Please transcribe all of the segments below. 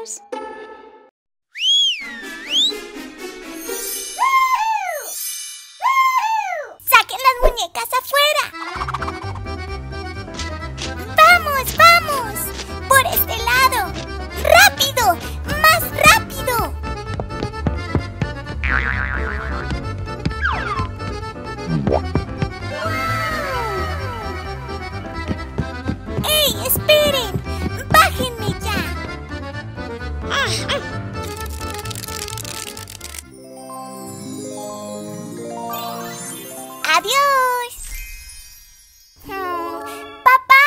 Ghostbusters. ¡Saquen las muñecas afuera! ¡Vamos, vamos! ¡Por este lado! ¡Rápido! ¡Más rápido! ¡Ey, esperen! ¡Bájenme ya! ¡Adiós! ¡Papá!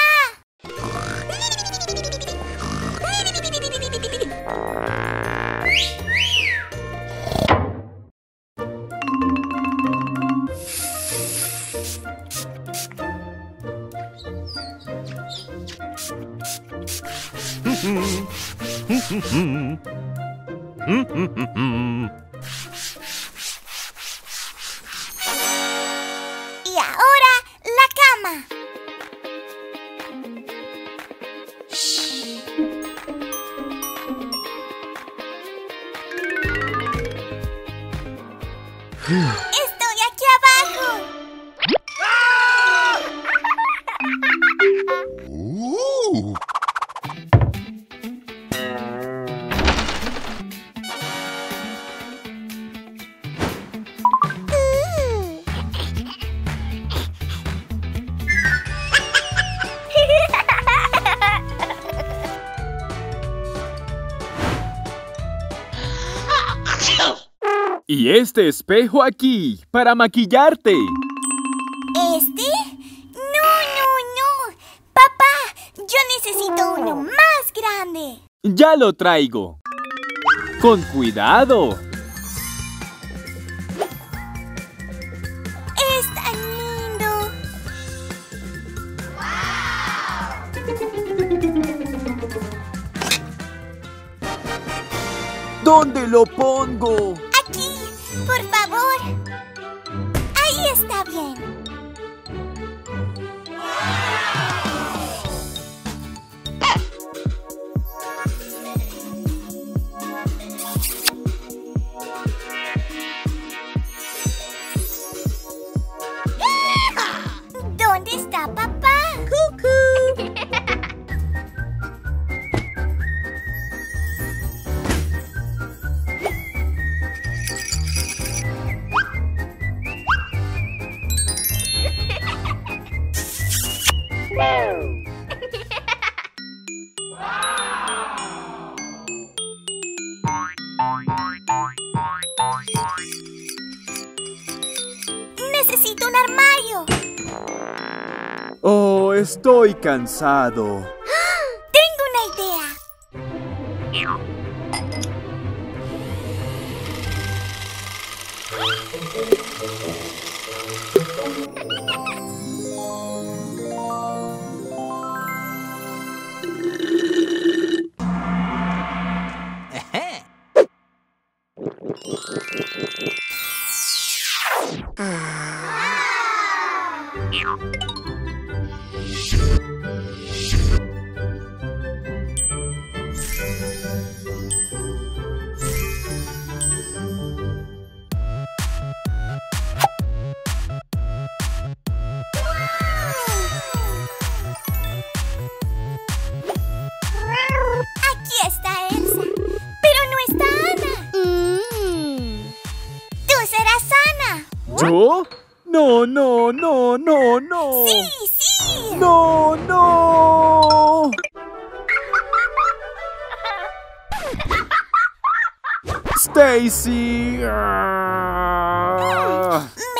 Y ahora, la cama. Estoy aquí abajo. Y este espejo aquí, para maquillarte. ¿Este? No, no, no. Papá, yo necesito uno más grande. Ya lo traigo. Con cuidado. Es tan lindo. ¿Dónde lo pongo? Aquí, por favor. Ahí está bien. ¿Dónde está papá? ¡Cucú! Necesito un armario. Oh, estoy cansado. Tengo una idea. Aquí está Elsa, pero no está Ana. Tú serás Ana. ¿Yo? No, no, no, no, no. Sí, sí. No, no. Stacy.